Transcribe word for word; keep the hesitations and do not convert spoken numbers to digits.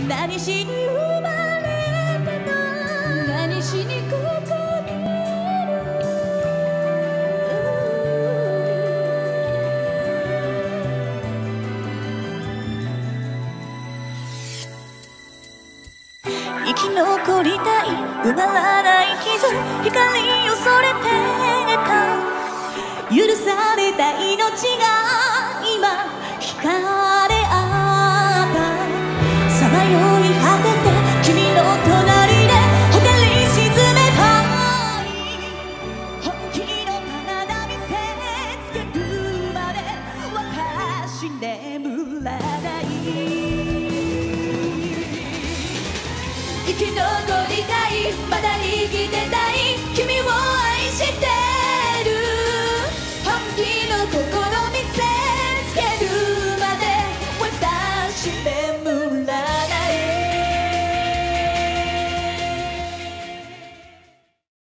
何しに生まれたの、何しにここにいる。生き残りたい、埋まらない傷、光を恐れてた。許された命が今惹かれ合った。さまよい果てて君の隣でホテルに沈めたい。本気の体見せつけるまで私眠らない。生き残りたい、まだ生きてたい、君を愛してる。本気の心